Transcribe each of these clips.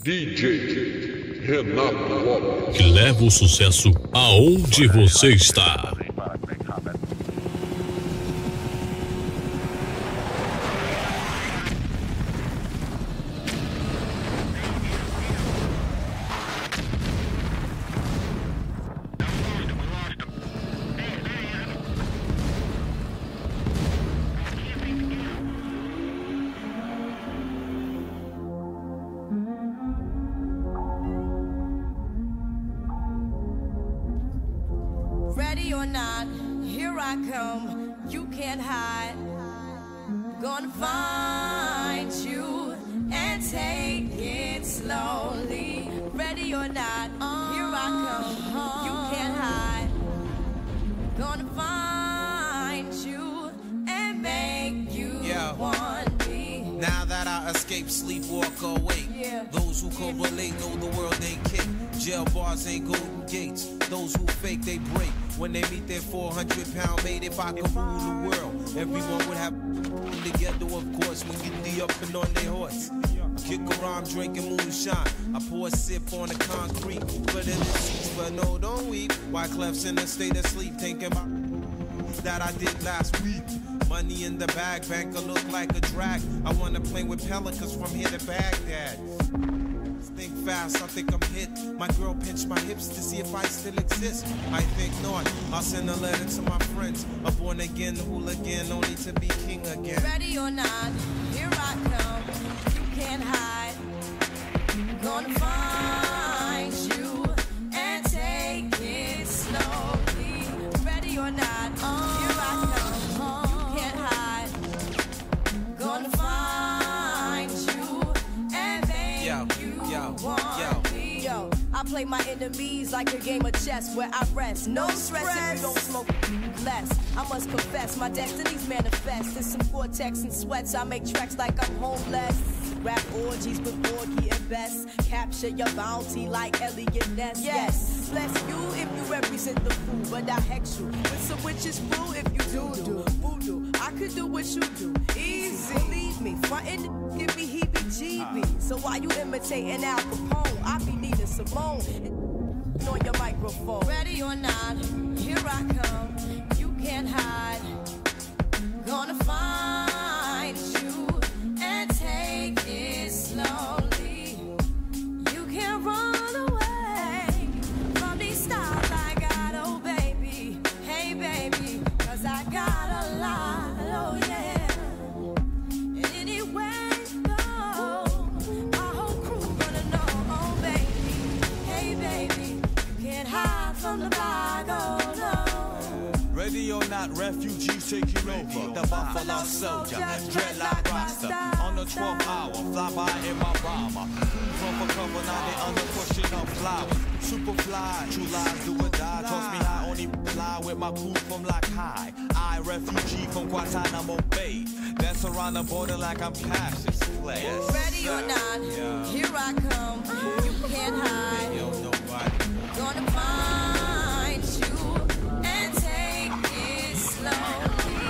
DJ Renato Lopes. Que leva o sucesso aonde você está. Ready or not, here I come, you can't hide. Gonna find you and take it slowly. Ready or not, here I come, you can't hide. Gonna find you and make you want me. Now that I escape, sleep, walk awake. Those who correlate know the world ain't kick. Jail bars ain't golden gates. Those who fake, they break. When they meet their 400-pound mate, if I could rule the world, everyone would have together, of course, when you be up and on their horse. Kick around drinking moonshine. I pour a sip on the concrete. But in the seats, but no, don't weep. Wyclef's in a state of sleep, thinking about that I did last week. Money in the bag, banker look like a drag. I wanna play with pelicans from here to Baghdad. Think fast, I think I'm hit. My girl pinched my hips to see if I still exist. I think not. I'll send a letter to my friends. A born again hooligan, only to be king again. Ready or not, here I come. You can't hide. Gonna find you and take it slowly. Ready or not, here I come. You can't hide. Gonna find you and make you want me. Yo, I play my enemies like a game of chess where I rest. No stress if you don't smoke less. I must confess, my destinies manifest. There's some vortex and sweats. I make tracks like I'm homeless. Rap orgies with Borgie and Best. Capture your bounty like Elliot Ness. Yes, bless you if you represent the fool, but I hex you with some witches brew if you do voodoo. I could do what you do, easy. Believe me, frontin' give me heebie-jeebie. So while you imitating Al Capone, I be needing Simone on your microphone. Ready or not, here I come. You can't hide. Gonna find you and take it slowly. You can't run away from these styles I got, oh baby. Hey baby, 'cause I got a lot, oh yeah. And anywhere you go, my whole crew gonna know, oh baby. Hey baby, you can't hide from the bag, oh no. Ready or not, refugees taking over. The Buffalo Soldier, dreadlock roster. On the 12th hour, fly by in my bomber. From for cover, now they under pushing up flowers. Super fly, true lies do or die. Toss me high, only fly with my crew from like high. I refugee from Guantanamo Bay. Dance around the border like I'm Cassius Clay. Yes, ready or not, here I come. You can't hide. Yo, nobody. Gonna find you and take it slowly.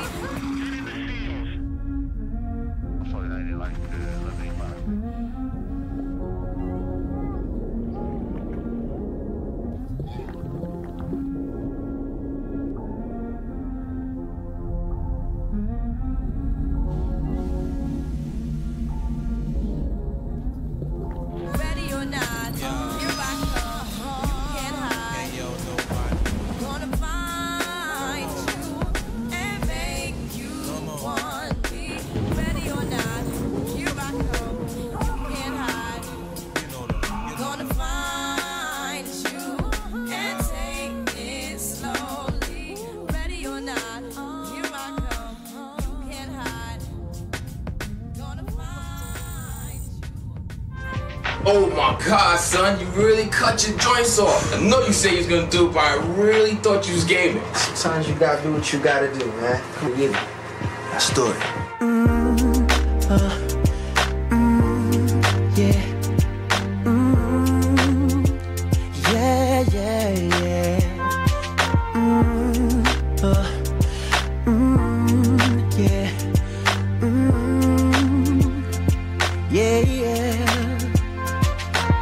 Ready or not, here I come. You can't hide. Yo, nobody. Gonna find you and make you want me. Ready or not, here I come. You can't hide. Gonna find you and take it slowly. Ready or not, here I come. You can't hide. Gonna find you. Oh my God, son, you really cut your joints off. I know you say you was gonna do it, but I really thought you was gaming. Sometimes you gotta do what you gotta do, man. Come get me. Let's do it. Yeah. Yeah, yeah, yeah. Yeah. Yeah, yeah.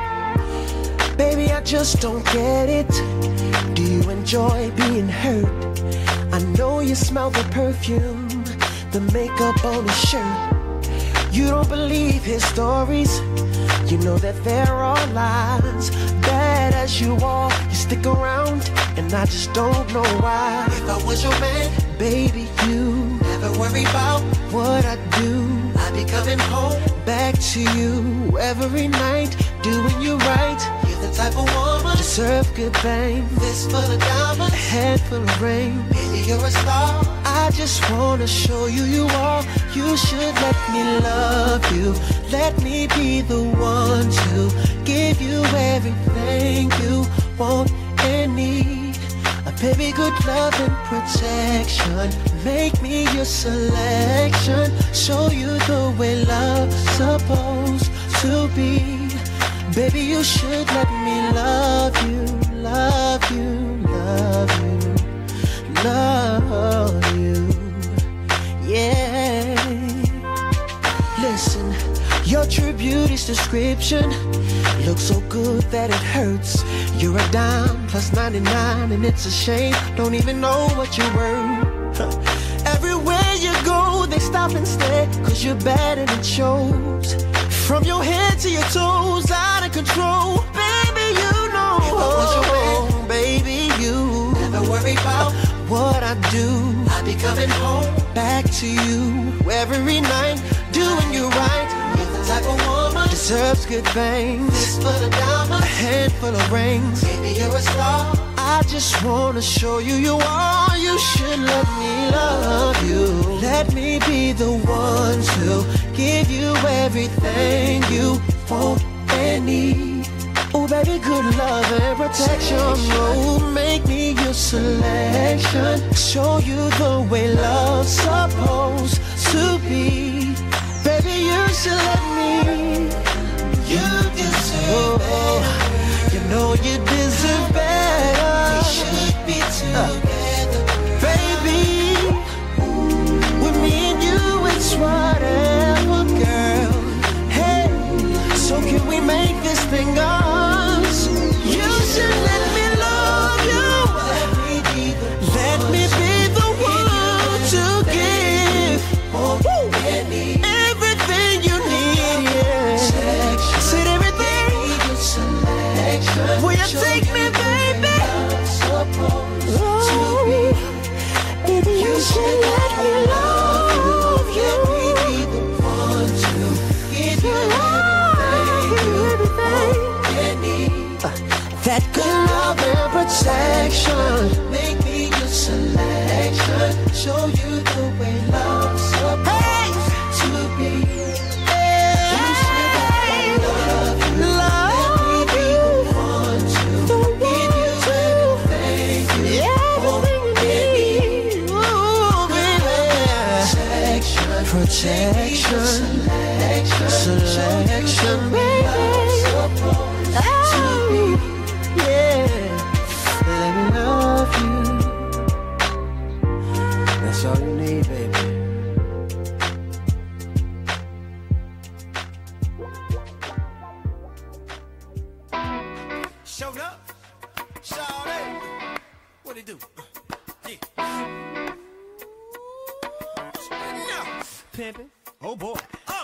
just don't get it. Do you enjoy being hurt? I know you smell the perfume, the makeup on his shirt. You don't believe his stories. You know that there are lies. Bad as you are, you stick around, and I just don't know why. If I was your man, baby, you never worry about what I do. I'd be coming home back to you every night, doing you right. You're the type of woman deserve good fame. Fist full of diamonds, a head full of rain. Baby, you're a star. I just wanna show you you are. You should let me love you. Let me be the one to give you everything you want and need. A baby, good love and protection. Make me your selection. Show you the way love's supposed to be. Baby, you should let me love you, love you, love you, love you. Yeah. Listen, your true beauty's description looks so good that it hurts. You're a dime plus 99 and it's a shame. Don't even know what you're worth. Everywhere you go, they stop and stare, cause you're bad and it shows. From your head to your toes, out of control. Baby, you know. If I was your man, baby, you never worry about what I do. I'd be coming home back to you every night, doing you right. You're the type of woman deserves good things. Fist full of diamonds, a handful of rings. Baby, you're a star. I just wanna show you you are. You should let me love you. Let me be the one to give you everything you want and need. Oh baby, good love and protection. Oh, make me your selection. Show you the way love's supposed to be. Baby, you should let me. You deserve better. You know you deserve better. We should be together, baby. With me and you, it's whatever, girl. Hey, so can we make this thing us? You should let me love you. Let me be the one to give everything you need. Yeah. Said everything. Will you take me, baby? Oh, baby, you should let me love you. Let me be the one to give you everything you need. That good love and protection. Make me your selection. Show you the way love's supposed to be. You should let me love you. Let me be the one to give you everything you want and need. Ooh, baby. Protection. Selection, baby. Oh, yeah. Let me love you. That's all you need, baby. Showed up, shawty. What it do? Yeah. Pimpin'. Oh boy.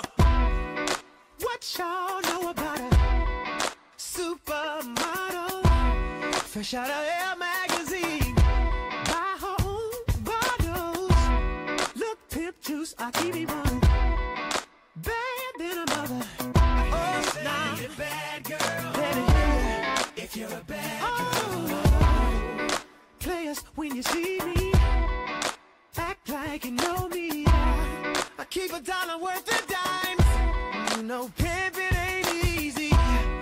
What y'all know about a supermodel? Fresh out of Elle magazine. Buy her own bottles. Look, pimp juice, I keep it running. Bad than a mother. Oh, nah. You're a bad girl. Baby, yeah. If you're a bad girl. Players, when you see me, act like you know me. I keep $1 worth of dimes. You know, pimpin' ain't easy.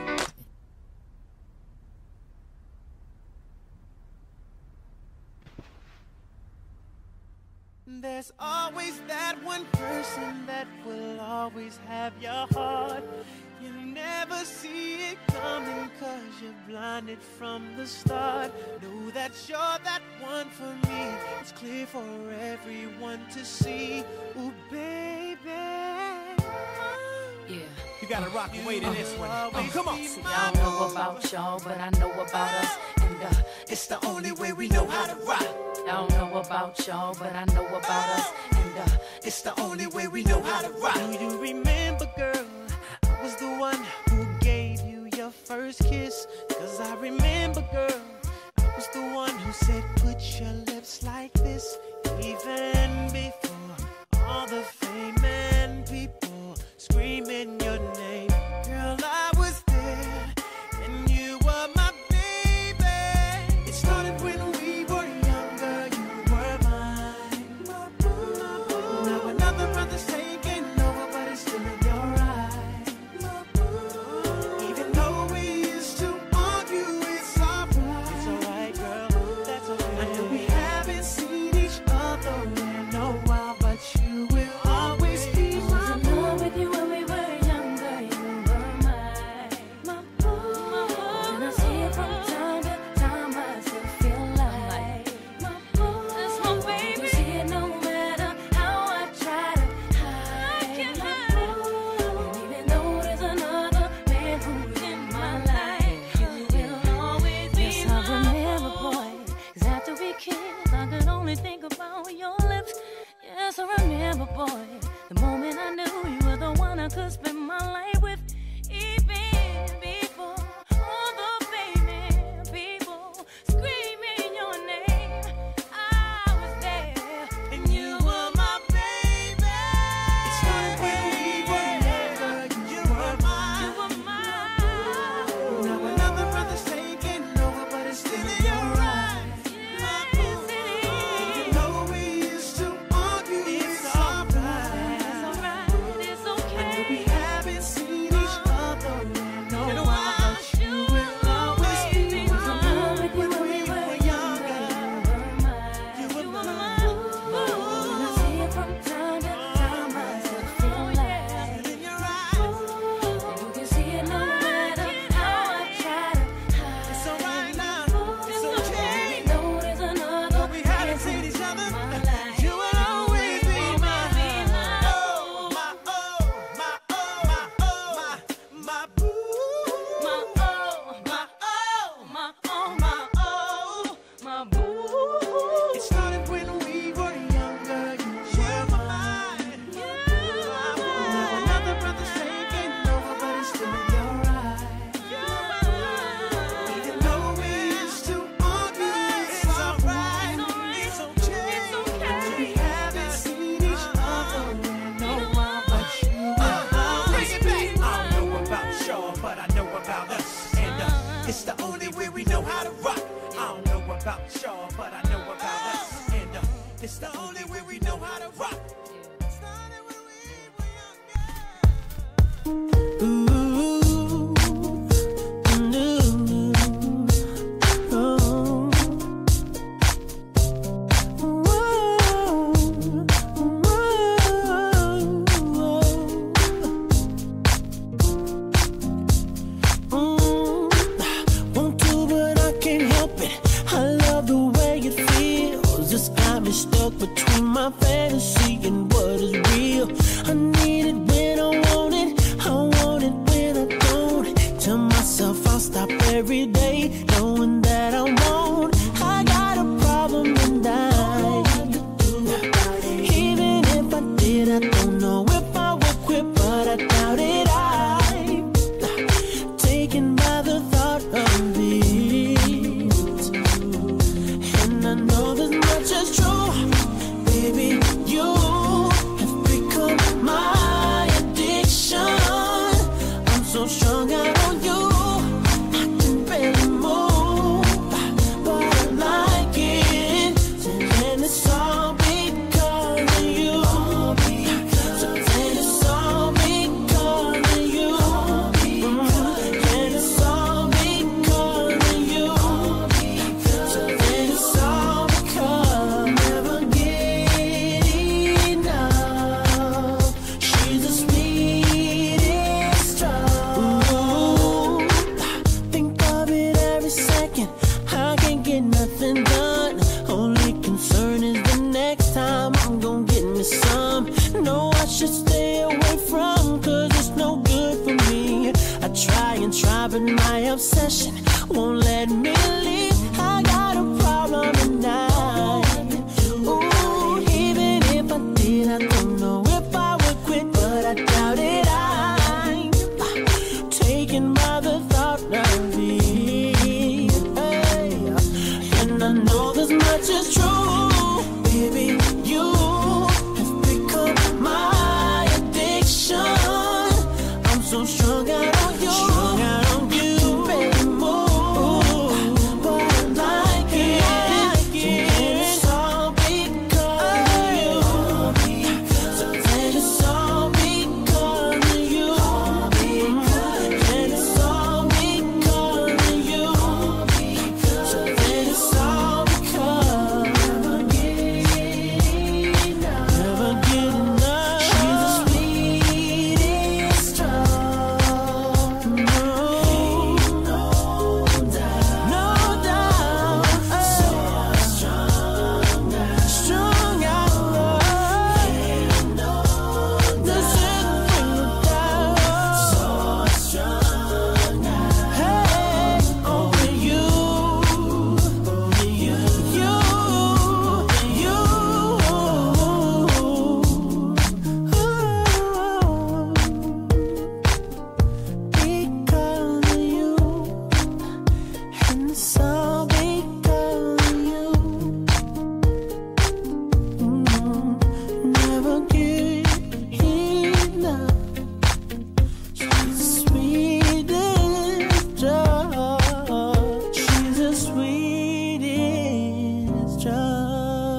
There's always that one person that will always have your heart. You never see it coming 'cause you're blinded from the start. Know that you're that one for me. It's clear for everyone to see. Ooh, baby. Yeah. You You gotta rock away to this one. Oh, come on. See, I don't know about y'all, but I know about us. And it's the only way we know how to rock. I don't know about y'all, but I know about us. And it's the only way we know how to rock. Do you remember, girl? I was the one who gave you your first kiss. 'Cause I remember, girl, I was the one who said, put your lips like this. Even before all the fame and people screaming your name. Girl, I was there, and you were my baby. It started when we were younger, you were mine. Now another brother's taking over, but it's still in your eyes. Even though we used to argue, it's alright. It's alright, girl, that's okay. I know we haven't seen each other in a while, but you will always be my boo. With you when we were younger, you were my boo. And I see it from time to time, I still feel like my boo. That's my baby. You see it no matter how I try to hide. My boo. And even though there's another man who's in my life, you will always be yes, I remember, boy, 'cause after we kissed, I could only think about your lips. Yes, I remember, boy, the moment I knew you were the one I could spend my life with. Even before all the famous people screaming your name, I was there, and you were my baby. It started when we were younger, you were mine. You were mine. Now another brother's taking over, but it's still in your eyes. Even though we used to argue, it's alright. It's okay. We haven't seen each other in a while, but you will always be mine. When we were younger, you were mine. And I see it from time to time, I still feel like In your eyes, and you can see it no matter how I try to hide. it's alright now. It's okay. Even though there's another Though we haven't seen each other, my life, you will always be mine. Oh, my oh, my oh, my oh, my boo. my oh, my oh, my oh, my oh, my boo. It started when we were younger, you were mine. Now another brother's taking over, but it's still in your eyes. Even though we used to argue, it's alright. It's okay. We haven't seen each other in a while, but you will always be I don't know about y'all, but I know about us. And it's the only way we know how to rock. I don't know about y'all, but I know about us. And it's the only way we know how to rock. started when we were younger. Ooh, won't do, but I can't help it. I love the way it feels. It's got me stuck between my fantasy and what is real. I need it when I want it. I want it when I don't. Tell myself I'll stop every day, knowing that I won't. I got a problem and even if I did, I don't know if I would quit, but I doubt it. I'm taken by the thought of it, and I know this much is true, baby. You have become my addiction. I'm so strung out on you, I can barely move, but I like it, and it's all because of you. So then it's all because of you, and it's all because of you. So then it's all because I'll never get enough. She's the sweetest drug. but my obsession won't let me leave. I got a problem tonight. Ooh, even if I did, I don't know if I would quit, but I doubt it. I'm taken by the thought of it. Hey. And I know this much is true, baby. You have become my addiction. I'm so strung out on you. Strung out on you, baby, move. But I like it. It's all because of you. So then it's all because of you. And it's all because of you. So then it's all because never get enough. She's the sweetest drug. No doubt. So strung out love. This is so strung out. Hey, over you. Because of you, and it's all because of you. Never get enough. She's the sweetest drug. She's the sweetest drug.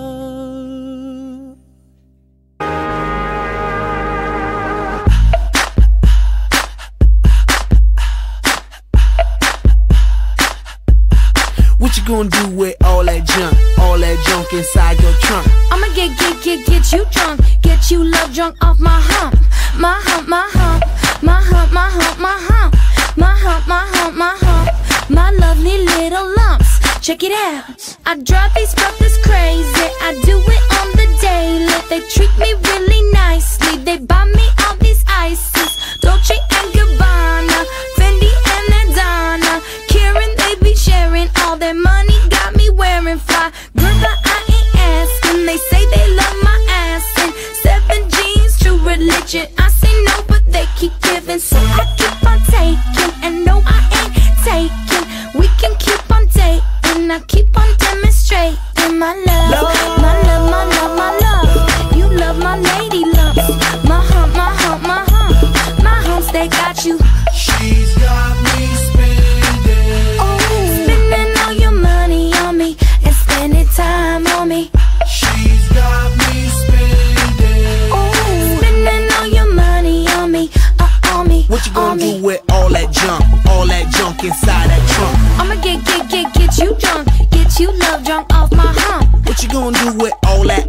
What you gonna do with all that junk inside your trunk? I'ma get you drunk, get you love drunk off my hump, my hump, my hump, my hump, my hump, my hump, my hump, my hump, my hump, my lovely little lumps. Check it out. I drive these brothers crazy. I do it on the daily. They treat me really nicely. They buy me all these ices, Dolce and Gabbana, Fendi and Adana, Karen. They be sharing all their money. Got me wearing fly. Girl, but I ain't asking. They say they love my ass and 7 jeans, true religion. I say no, but they keep giving, so I keep on taking. And no, I ain't taking. We can keep on dating. I keep on demonstrating my love, my love, my love, my love. You love my lady lumps, my hump, my hump, my hump, my humps. They got you. She's got me spending. Oh, spending all your money on me and spending time on me. She's got me spending. Oh, spending all your money on me, on me. What you gonna do with all that junk inside that trunk? I'ma get you drunk, get you love drunk off my hump. What you gonna do with all that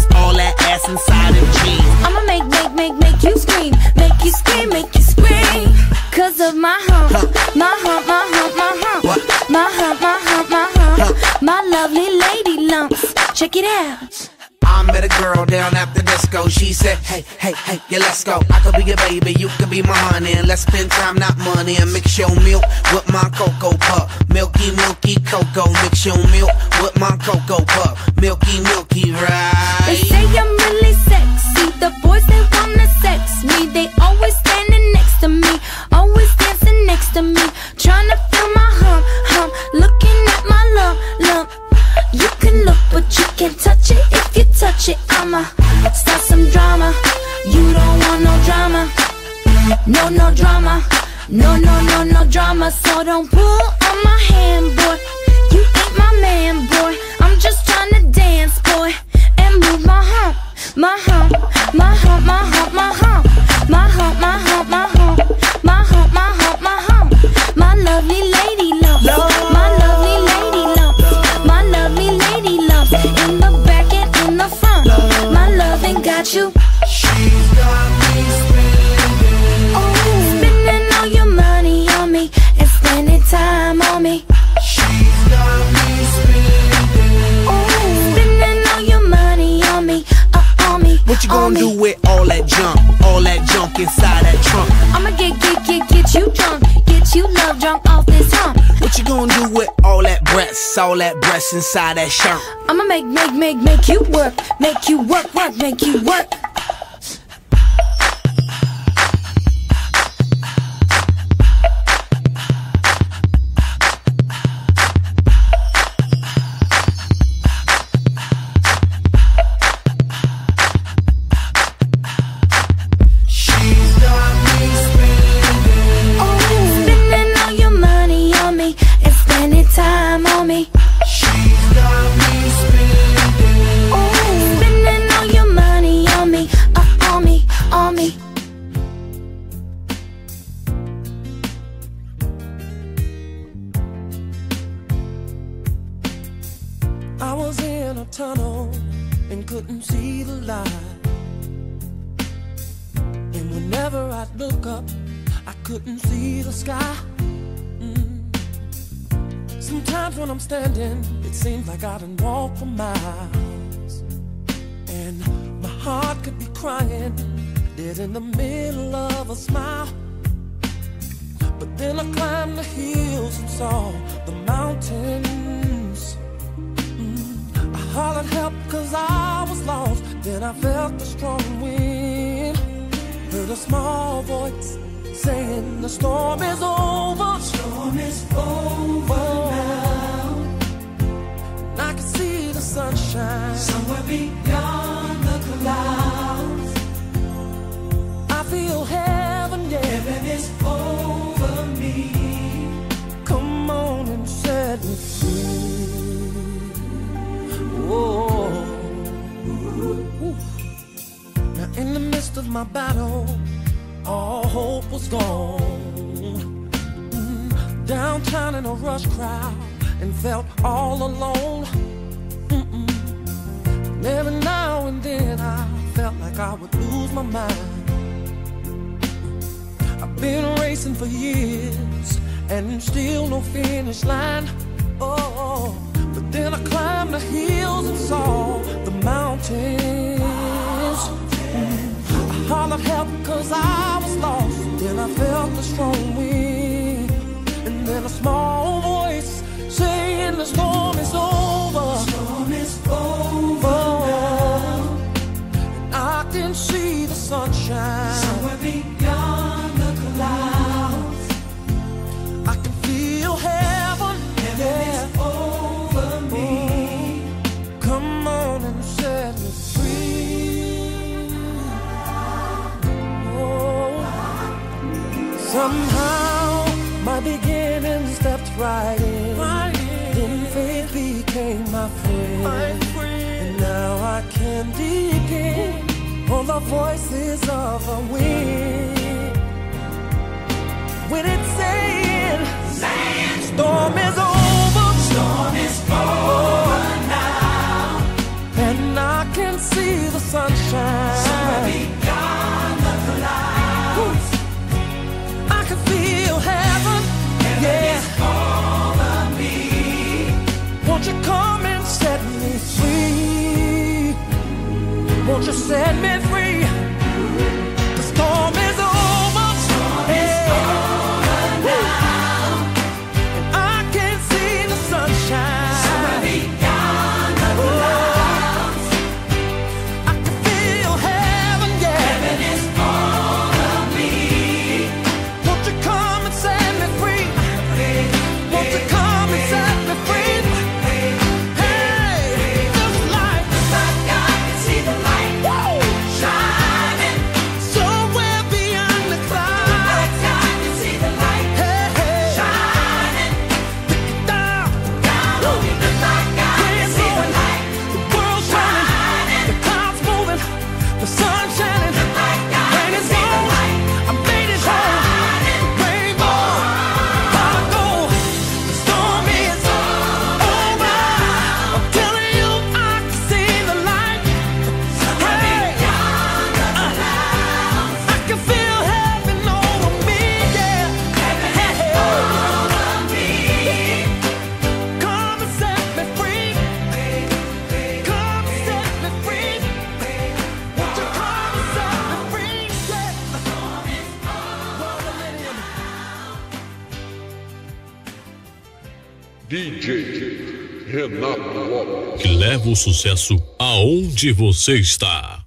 ass inside them jeans? I'ma make you scream, make you scream, make you scream. Cause of my hump, my hump, my hump, my hump. What? My hump, my hump, my hump. My lovely lady lumps. Check it out. I met a girl down at the disco. She said, hey, yeah, let's go. I could be your baby, you could be my honey, and let's spend time, not money. And mix your milk with my cocoa pup. Milky, milky cocoa. Mix your milk with my cocoa pup. Milky, milky, right? They say I'm really sexy. The boys, they wanna sex me. They always standing next to me, always dancing next to me, trying to feel my hump, looking at my lump. You can look, but you can't touch it. If you touch it, I'ma start some drama. You don't want no drama, no drama, no drama. So don't pull on my hand, boy. You ain't my man, boy. I'm just trying to dance, boy, and move my hump, my hump, my hump, my hump, my hump, my hump, my hump, my hump, my hump, my hump, my hump. My lovely lady lumps, my lovely lady lumps, my lovely lady lumps. In the back and in the front, my loving got you. She's got me spending. Oh, spending all your money on me and spending time on me. She's got me spending. Oh, spending all your money on me, on me. What you gonna do with all that junk inside that trunk? I'ma get you drunk, get you love drunk tits, all that breast inside that shirt. I'ma make you work, make you work, make you work. I was in a tunnel and couldn't see the light. And whenever I'd look up, I couldn't see the sky. Sometimes when I'm standing, it seems like I done walked for miles. And my heart could be crying, dead in the middle of a smile. But then I climbed the hills and saw the mountains. I hollered help cause I was lost. Then I felt the strong wind. Heard a small voice saying the storm is over. The storm is over now. And I can see the sunshine somewhere beyond the clouds. I feel heaven, yeah. Heaven is over me. Come on and set me free. Whoa. Now in the midst of my battle, all hope was gone. Downtown in a rush crowd and felt all alone. And every now and then I felt like I would lose my mind. I've been racing for years and still no finish line. Oh, but then I climbed the hills and saw the mountains. I hollered help cause I was lost. Then I felt the strong wind. And then a small voice saying the storm is over. The storm is over now. And I can see the sunshine somewhere beyond the clouds. I can feel heaven. Heaven is over me. Come on and set me free. Oh. Somehow my beginning stepped right in. Then faith became my friend. And now I can begin on the voices of the wind. When it's saying, storm is over. Storm is over now. And I can see the sunshine somewhere beyond the clouds. I can feel heaven. Heaven is over me. Won't you come and set me free? Won't you set me free? The storm is over. Storm is over now. And I can see the sunshine somewhere beyond the clouds. I can feel heaven, yeah. Heaven is over me. Won't you come and set me free? Won't you come and set me free? Hey, this light, I can see the light. Woo! DJ Renato Lopes. Que leva o sucesso aonde você está.